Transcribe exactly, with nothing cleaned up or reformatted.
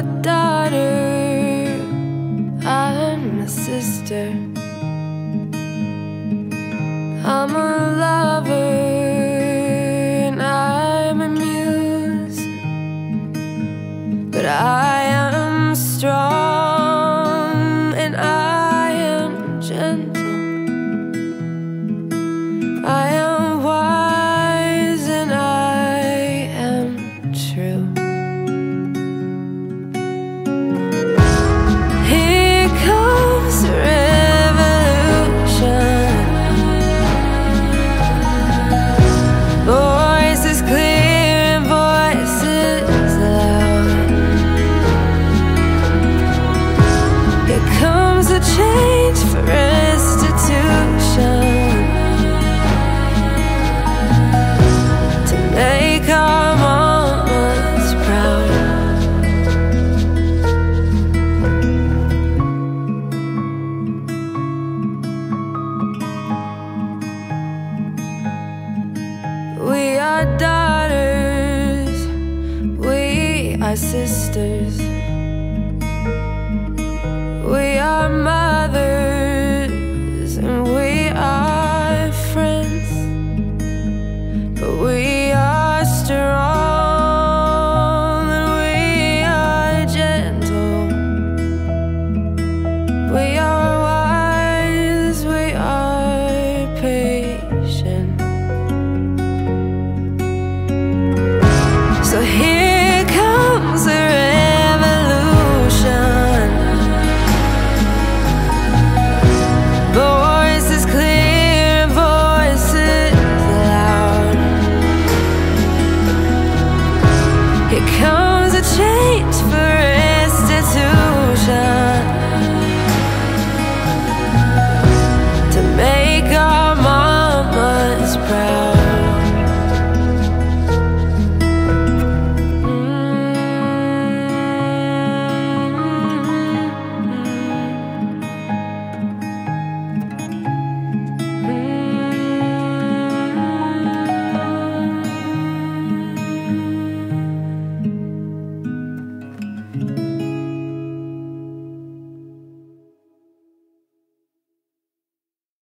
a daughter, I'm a sister, I'm a lover, and I'm a muse. But I am strong and I am gentle, I am wise and I am true. Here comes the revolution, voices clear and voices loud. Here comes a change for restitution, to make our mamas proud. We are daughters, we are sisters, we are mothers, and we are friends. But we are strong and we are gentle, we are wise, we are patient. So here comes a revolution, voices clear and voices loud. Here comes